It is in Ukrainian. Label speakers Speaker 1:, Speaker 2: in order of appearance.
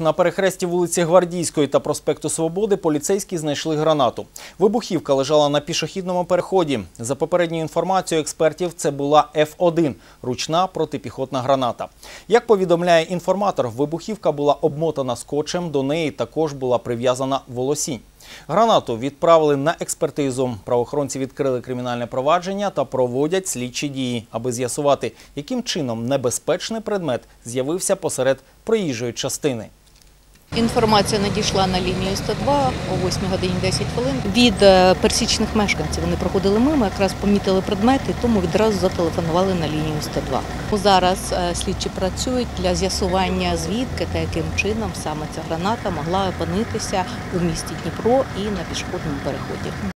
Speaker 1: На перехресті вулиці Гвардійської та проспекту Свободи поліцейські знайшли гранату. Вибухівка лежала на пішохідному переході. За попередньою інформацією експертів, це була F1 – ручна протипіхотна граната. Як повідомляє інформатор, вибухівка була обмотана скотчем, до неї також була прив'язана волосінь. Гранату відправили на експертизу. Правоохоронці відкрили кримінальне провадження та проводять слідчі дії, аби з'ясувати, яким чином небезпечний предмет з'явився посеред проїжджої частини.
Speaker 2: Інформація надійшла на лінію 102 о 8 годині 10 хвилин від пересічних мешканців. Вони проходили мимо, якраз помітили предмети, тому відразу зателефонували на лінію 102. Зараз слідчі працюють для з'ясування, звідки та яким чином саме ця граната могла опинитися у місті Дніпро і на пішохідному переході.